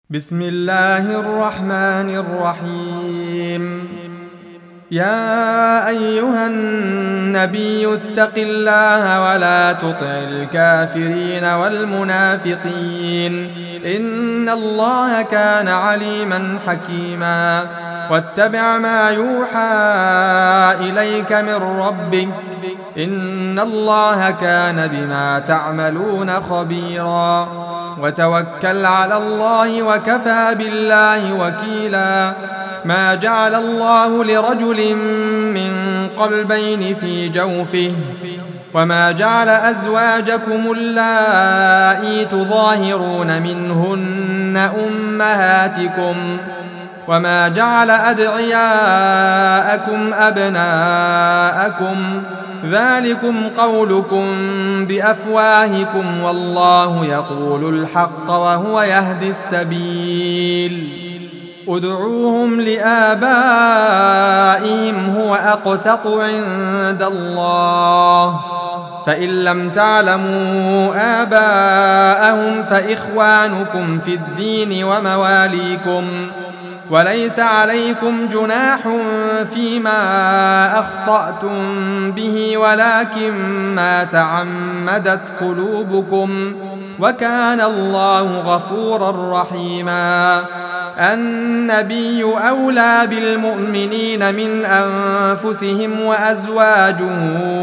بسم الله الرحمن الرحيم. يا أيها النبي اتق الله ولا تطع الكافرين والمنافقين إن الله كان عليما حكيما. واتبع ما يوحى إليك من ربك إن الله كان بما تعملون خبيرا. وتوكل على الله وكفى بالله وكيلا. ما جعل الله لرجل من قلبين في جوفه وما جعل أزواجكم اللائي تظاهرون منهن أمهاتكم وما جعل أدعياءكم أبناءكم ذلكم قولكم بأفواهكم والله يقول الحق وهو يهدي السبيل. ادعوهم لآبائهم هو أقسط عند الله فإن لم تعلموا آباءهم فإخوانكم في الدين ومواليكم وليس عليكم جناح فيما أخطأتم به ولكن ما تعمدت قلوبكم وكان الله غفورا رحيما. النبي أولى بالمؤمنين من أنفسهم وأزواجه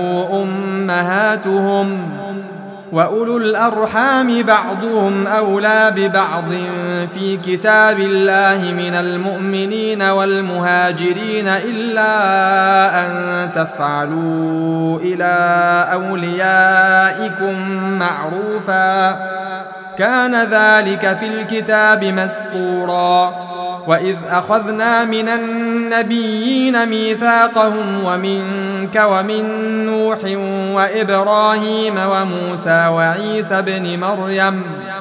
أمهاتهم وأولو الأرحام بعضهم أولى ببعض في كتاب الله من المؤمنين والمهاجرين إلا أن تفعلوا إلى أوليائكم معروفا كان ذلك في الكتاب مسطورا. وإذ أخذنا من النبيين ميثاقهم ومنك ومن نوح وإبراهيم وموسى وعيسى ابن مريم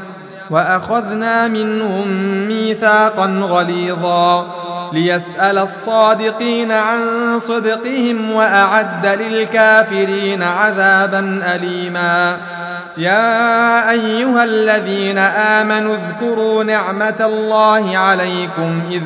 وأخذنا منهم ميثاقا غليظا ليسأل الصادقين عن صدقهم وأعد للكافرين عذابا أليما. يا أيها الذين آمنوا اذكروا نعمة الله عليكم إذ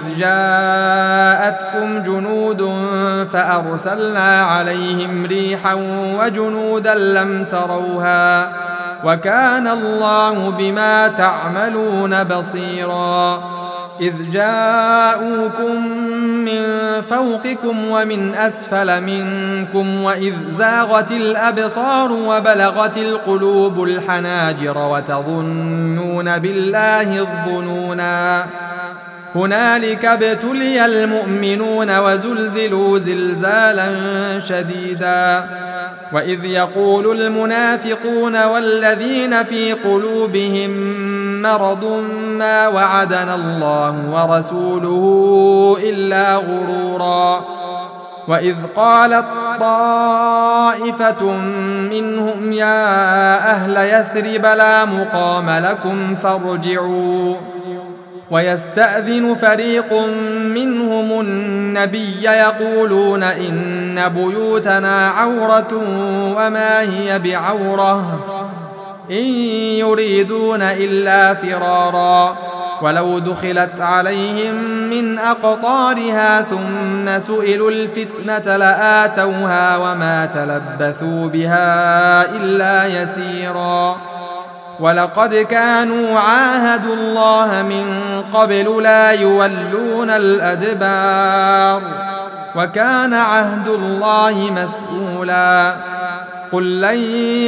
جاءتكم جنود فأرسلنا عليهم ريحا وجنودا لم تروها وكان الله بما تعملون بصيرا. إذ جاءوكم من فوقكم ومن أسفل منكم وإذ زاغت الأبصار وبلغت القلوب الحناجر وتظنون بالله الظنونا. هنالك ابتلي المؤمنون وزلزلوا زلزالا شديدا. وإذ يقول المنافقون والذين في قلوبهم مرض ما وعدنا الله ورسوله إلا غرورا. وإذ قالت طائفة منهم يا أهل يثرب لا مقام لكم فارجعوا ويستأذن فريق منهم النبي يقولون إن بيوتنا عورة وما هي بعورة إن يريدون إلا فرارا. ولو دخلت عليهم من أقطارها ثم سئلوا الفتنة لآتوها وما تلبثوا بها إلا يسيرا. ولقد كانوا عاهدوا الله من قبل لا يولون الأدبار وكان عهد الله مسؤولا. قل لن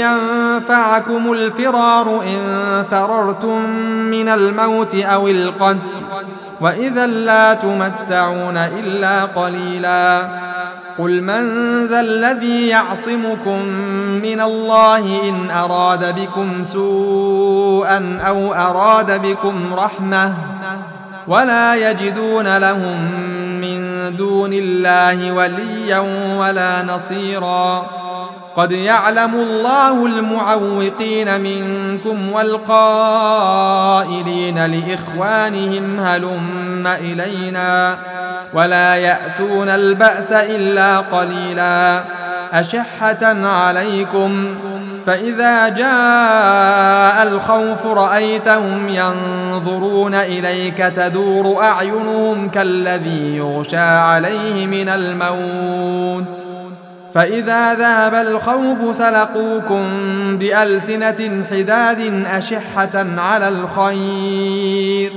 ينفعكم الفرار إن فررتم من الموت أو القتل وإذا لا تمتعون إلا قليلا. قل من ذا الذي يعصمكم من الله إن أراد بكم سوءا أو أراد بكم رحمة ولا يجدون لهم من دون الله وليا ولا نصيرا. قد يعلم الله المعوقين منكم والقائلين لإخوانهم هلم إلينا ولا يأتون البأس إلا قليلا. أشحة عليكم فإذا جاء الخوف رأيتهم ينظرون إليك تدور أعينهم كالذي يغشى عليه من الموت فإذا ذهب الخوف سلقوكم بألسنة حداد أشحة على الخير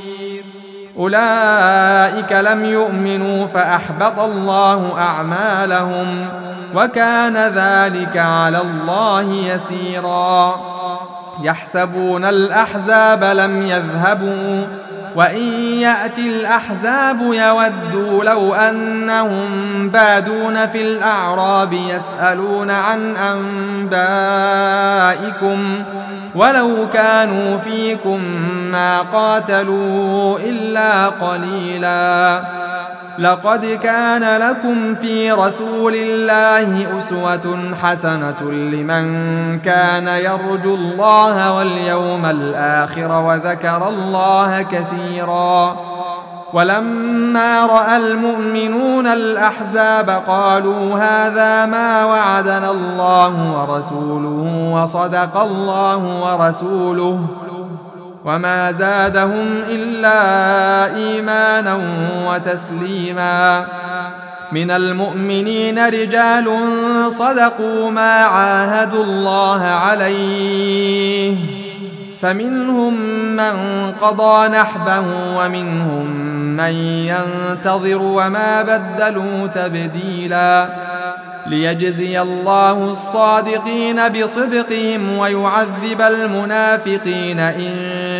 أولئك لم يؤمنوا فأحبط الله أعمالهم وكان ذلك على الله يسيرا يحسبون الأحزاب لم يذهبوا وإن يأتي الأحزاب يودوا لو أنهم بادون في الأعراب يسألون عن أنبائكم ولو كانوا فيكم ما قاتلوا إلا قليلا لقد كان لكم في رسول الله أسوة حسنة لمن كان يرجو الله واليوم الآخر وذكر الله كثيرا ولما رأى المؤمنون الأحزاب قالوا هذا ما وعدنا الله ورسوله وصدق الله ورسوله وما زادهم إلا إيمانا وتسليما من المؤمنين رجال صدقوا ما عاهدوا الله عليه فمنهم من قضى نحبه ومنهم من ينتظر وما بدلوا تبديلا ليجزي الله الصادقين بصدقهم ويعذب المنافقين إن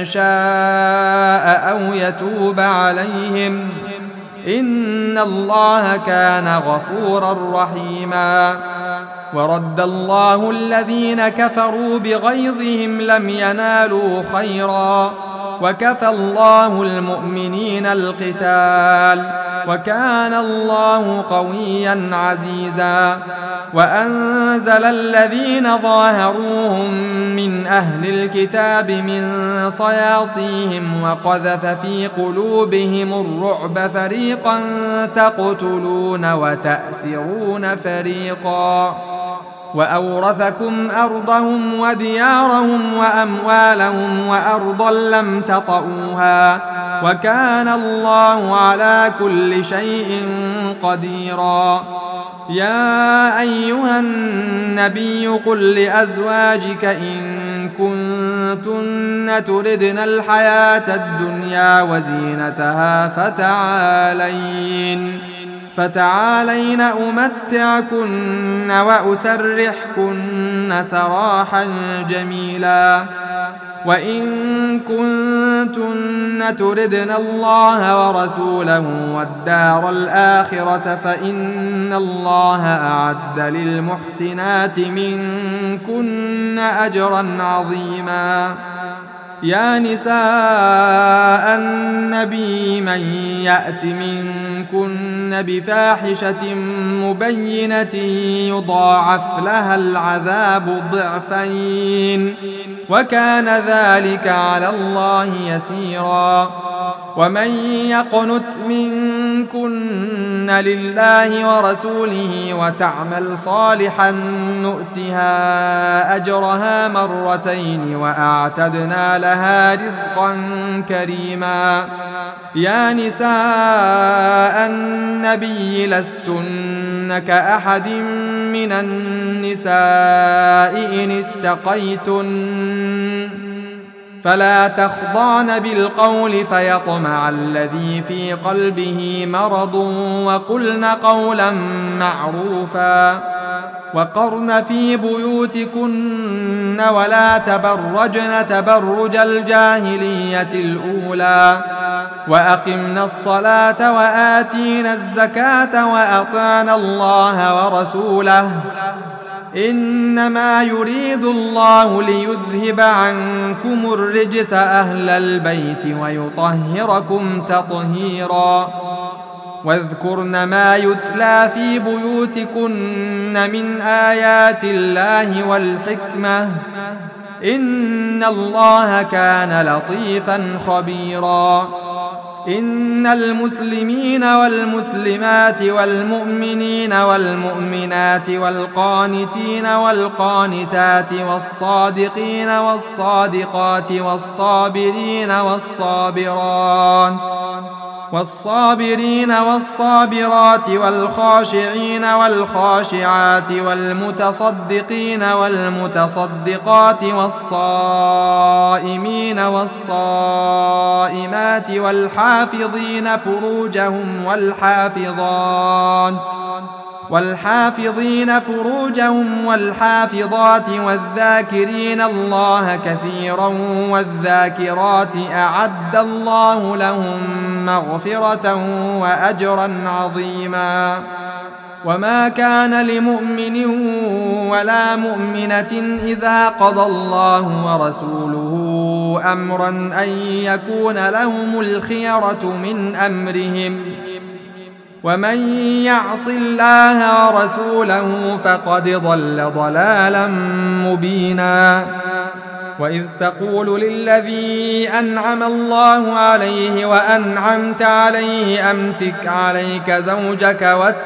شاء أو يتوب عليهم إن الله كان غفورا رحيما ورد الله الذين كفروا بغيظهم لم ينالوا خيرا وكفى الله المؤمنين القتال وكان الله قويا عزيزا وأنزل الذين ظاهروهم من أهل الكتاب من صياصيهم وقذف في قلوبهم الرعب فريقا تقتلون وتأسرون فريقا وأورثكم أرضهم وديارهم وأموالهم وأرضا لم تطئوها وكان الله على كل شيء قديرا يا أيها النبي قل لأزواجك إن كنتن تردن الحياة الدنيا وزينتها فتعالين أمتعكن وأسرحكن سراحا جميلا وإن كنتن تردن الله ورسوله والدار الآخرة فإن الله أعد للمحسنات منكن أجرا عظيما يا نساء النبي من يأت منكن بفاحشة مبينة يضاعف لها العذاب ضعفين وكان ذلك على الله يسيرا ومن يقنت منكن لله ورسوله وتعمل صالحا نؤتها أجرها مرتين وأعتدنا لها رزقا كريما يا نساء النبي لستن كأحد من النساء إن اتقيتن فلا تخضعن بالقول فيطمع الذي في قلبه مرض وقلن قولا معروفا وقرن في بيوتكن ولا تبرجن تبرج الجاهلية الأولى وأقمنا الصلاة وآتينا الزكاة وأطعنا الله ورسوله إنما يريد الله ليذهب عنكم الرجس أهل البيت ويطهركم تطهيرا واذكرن ما يتلى في بيوتكن من آيات الله والحكمة إن الله كان لطيفا خبيرا إن المسلمين والمسلمات والمؤمنين والمؤمنات والقانتين والقانتات والصادقين والصادقات والصابرين والصابرات والخاشعين والخاشعات والمتصدقين والمتصدقات والصائمين والصائمات والحافظين فروجهم والحافظات والذاكرين الله كثيرا والذاكرات أعد الله لهم مغفرة وأجرا عظيما. وما كان لمؤمن ولا مؤمنة إذا قضى الله ورسوله أمرا أن يكون لهم الخيرة من أمرهم، ومن يعص الله ورسوله فقد ضل ضلالا مبينا. وإذ تقول للذي أنعم الله عليه وأنعمت عليه أمسك عليك زوجك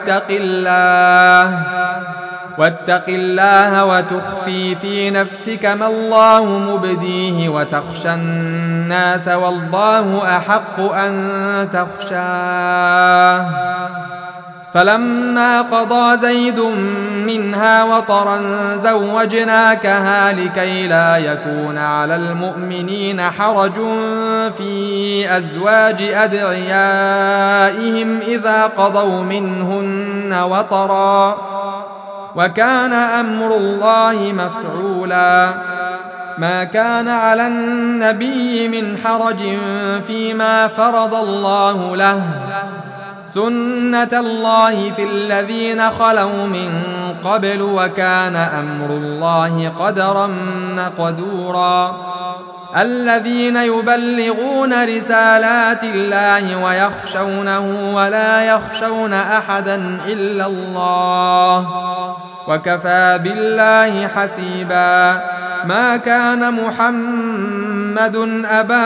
واتق الله وتخفي في نفسك ما الله مبديه وتخشى الناس والله أحق أن تخشاه. فلما قضى زيد منها وطرا زوجناكها لكي لا يكون على المؤمنين حرج في أزواج أدعيائهم إذا قضوا منهن وطرا، وكان أمر الله مفعولا. ما كان على النبي من حرج فيما فرض الله له، سنة الله في الذين خلوا من قبل، وكان أمر الله قدرا مقدورا. الذين يبلغون رسالات الله ويخشونه ولا يخشون أحدا إلا الله، وكفى بالله حسيبا. ما كان محمد أبا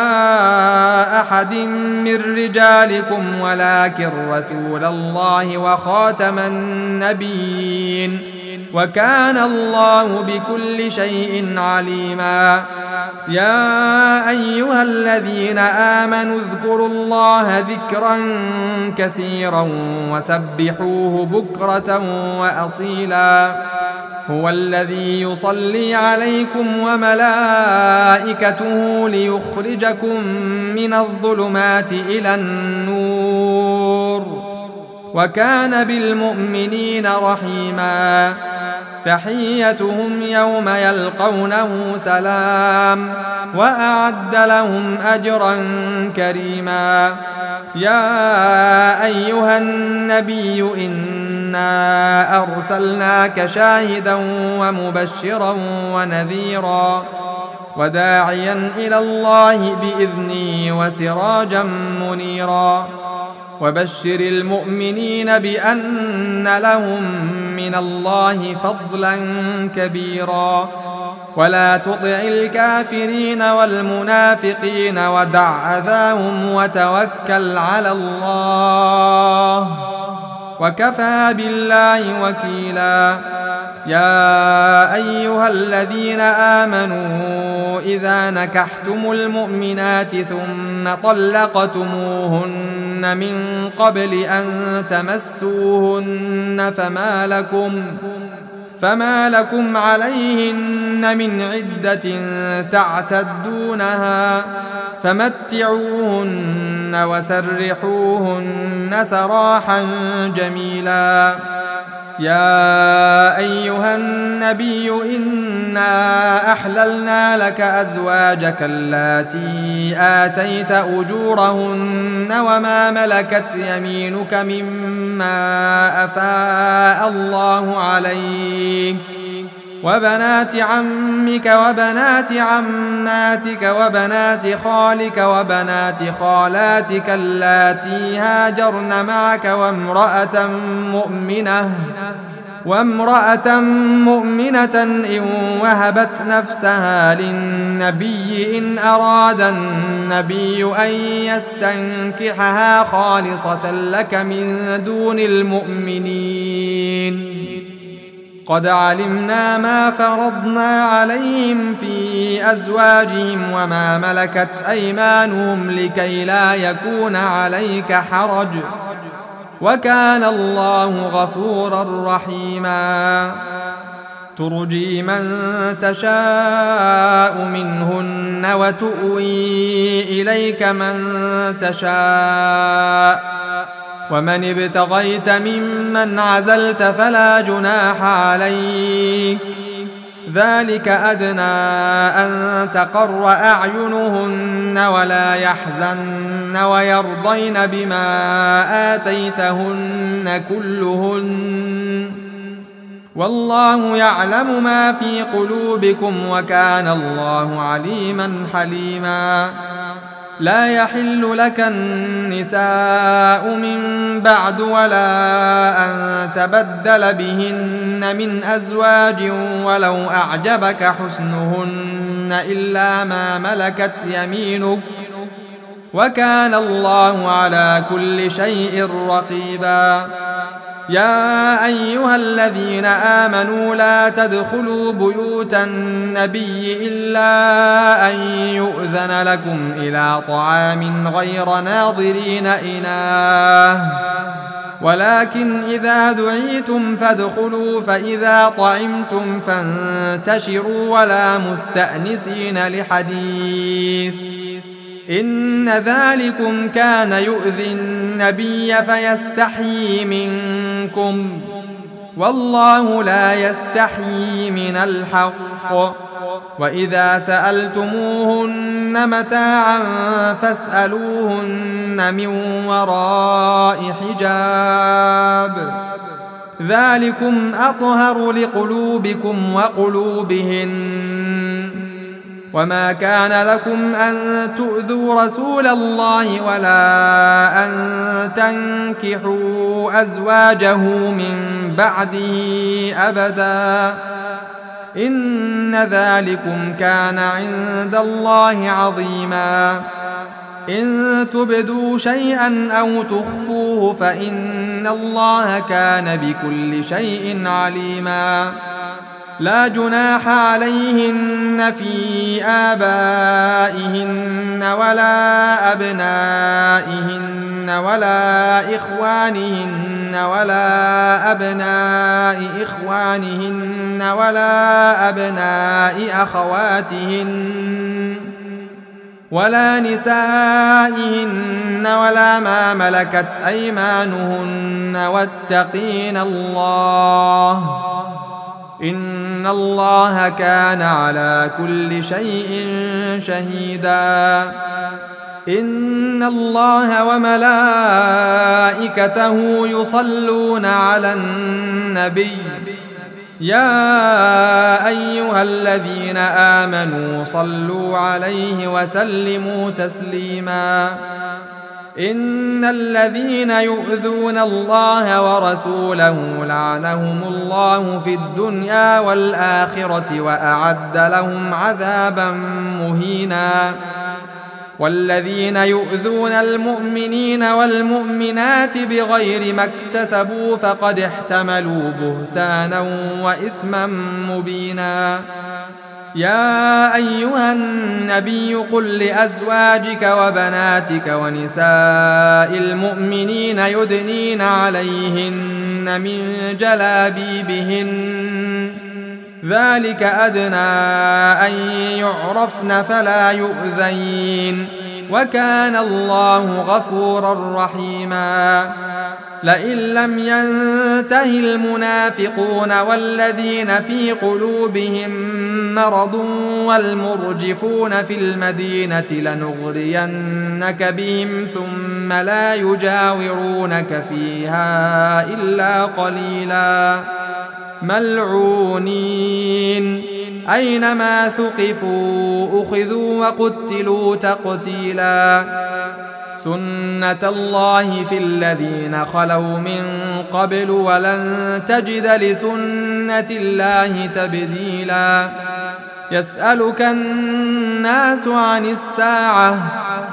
أحد من رجالكم ولكن رسول الله وخاتم النبيين، وكان الله بكل شيء عليما. يا أيها الذين آمنوا اذكروا الله ذكرا كثيرا وسبحوه بكرة وأصيلا. هو الذي يصلي عليكم وملائكته ليخرجكم من الظلمات إلى النور، وكان بالمؤمنين رحيما. تحيتهم يوم يلقونه سلام، وأعد لهم أجرا كريما. يا أيها النبي إنا أرسلناك شاهدا ومبشرا ونذيرا وداعيا إلى الله بإذنه وسراجا منيرا. وبشر المؤمنين بأن لهم من الله فضلا كبيرا. ولا تطع الكافرين والمنافقين ودع أذاهم وتوكل على الله، وكفى بالله وكيلا. يا أيها الذين آمنوا إذا نكحتم المؤمنات ثم طلقتموهن من قبل أن تمسوهن فما لكم عليهن من عدة تعتدونها، فمتعوهن وسرحوهن سراحا جميلا. يا أيها النبي إنا أحللنا لك أزواجك اللاتي آتيت أجورهن وما ملكت يمينك مما أفاء الله عليك، وبنات عمك وبنات عماتك وبنات خالك وبنات خالاتك اللاتي هاجرن معك وامرأة مؤمنة إن وهبت نفسها للنبي إن أراد النبي أن يستنكحها خالصة لك من دون المؤمنين. قد علمنا ما فرضنا عليهم في أزواجهم وما ملكت أيمانهم لكي لا يكون عليك حرج، وكان الله غفورا رحيما. ترجي من تشاء منهن وتؤوي إليك من تشاء، ومن ابتغيت ممن عزلت فلا جناح عليك، ذلك أدنى أن تقر أعينهن ولا يحزن ويرضين بما آتيتهن كلهن، والله يعلم ما في قلوبكم وكان الله عليما حليما. لا يحل لك النساء من بعد ولا أن تبدل بهن من أزواج ولو أعجبك حسنهن إلا ما ملكت يمينك، وكان الله على كل شيء رقيبا. يا أيها الذين آمنوا لا تدخلوا بيوت النبي إلا أن يؤذن لكم إلى طعام غير ناظرين إناه، ولكن إذا دعيتم فادخلوا، فإذا طعمتم فانتشروا ولا مستأنسين لحديث، إن ذلكم كان يؤذي النبي فيستحيي منكم، والله لا يستحيي من الحق. وإذا سألتموهن متاعا فاسألوهن من وراء حجاب، ذلكم أطهر لقلوبكم وقلوبهن. وما كان لكم أن تؤذوا رسول الله ولا أن تنكحوا أزواجه من بعده أبدا، إن ذلكم كان عند الله عظيما. إن تبدوا شيئا أو تخفوه فإن الله كان بكل شيء عليما. لا جناح عليهن في آبائهن ولا أبنائهن ولا إخوانهن ولا أبناء إخوانهن ولا أبناء أخواتهن ولا نسائهن ولا ما ملكت أيمانهن، واتقين الله إن الله كان على كل شيء شهيدا. إن الله وملائكته يصلون على النبي، يا أيها الذين آمنوا صلوا عليه وسلموا تسليما. إن الذين يؤذون الله ورسوله لعنهم الله في الدنيا والآخرة وأعد لهم عذابا مهينا. والذين يؤذون المؤمنين والمؤمنات بغير ما اكتسبوا فقد احتملوا بهتانا وإثما مبينا. يا أيها النبي قل لأزواجك وبناتك ونساء المؤمنين يدنين عليهن من جلابيبهن، ذلك أدنى أن يعرفن فلا يؤذين، وكان الله غفورا رحيما. لئن لم ينته المنافقون والذين في قلوبهم مرض والمرجفون في المدينة لنغرينك بهم ثم لا يجاورونك فيها إلا قليلا، ملعونين أينما ثقفوا أخذوا وقتلوا تقتيلا. سنة الله في الذين خلوا من قبل ولن تجد لسنة الله تبديلا. يسألك الناس عن الساعة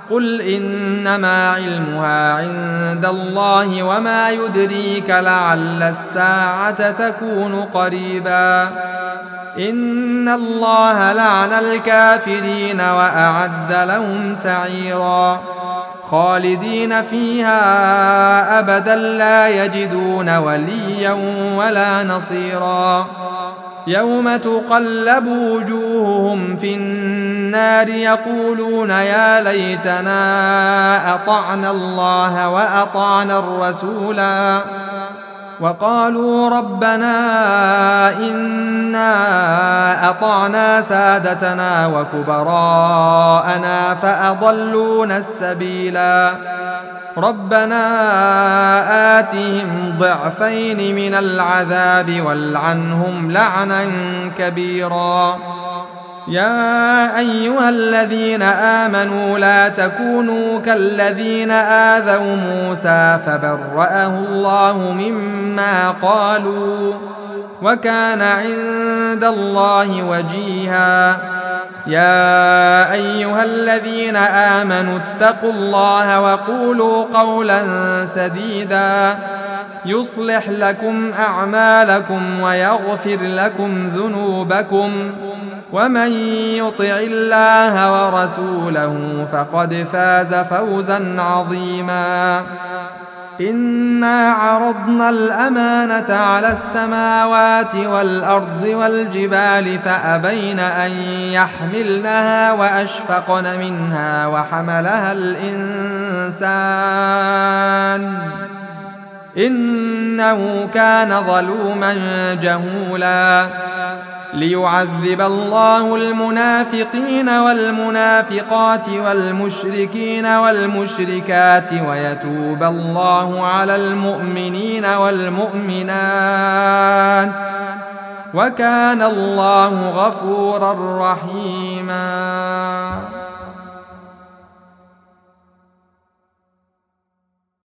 قل إنما علمها عند الله وما يدريك لعل الساعة تكون قريبا إن الله لعن الكافرين وأعد لهم سعيرا خالدين فيها أبدا لا يجدون وليا ولا نصيرا يوم تقلب وجوههم في النار يقولون يا ليتنا أطعنا الله وأطعنا الرسولا وقالوا ربنا إنا أطعنا سادتنا وكبراءنا فأضلونا السبيلا ربنا آتهم ضعفين من العذاب والعنهم لعنا كبيرا يا أيها الذين آمنوا لا تكونوا كالذين آذوا موسى فبرأه الله مما قالوا وكان عند الله وجيها يا أيها الذين آمنوا اتقوا الله وقولوا قولا سديدا يصلح لكم أعمالكم ويغفر لكم ذنوبكم ومن يطع الله ورسوله فقد فاز فوزا عظيما إنا عرضنا الأمانة على السماوات والأرض والجبال فأبين أن يحملنها وأشفقن منها وحملها الإنسان إنه كان ظلوما جهولا ليعذب الله المنافقين والمنافقات والمشركين والمشركات ويتوب الله على المؤمنين والمؤمنات وكان الله غفورا رحيما.